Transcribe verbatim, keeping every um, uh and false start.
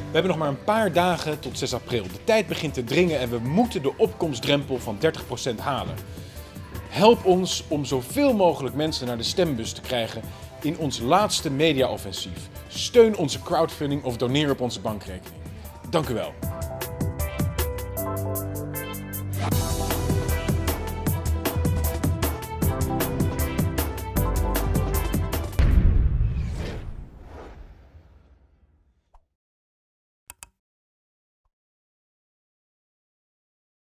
We hebben nog maar een paar dagen tot zes april. De tijd begint te dringen en we moeten de opkomstdrempel van dertig procent halen. Help ons om zoveel mogelijk mensen naar de stembus te krijgen in ons laatste mediaoffensief. Steun onze crowdfunding of doneer op onze bankrekening. Dank u wel.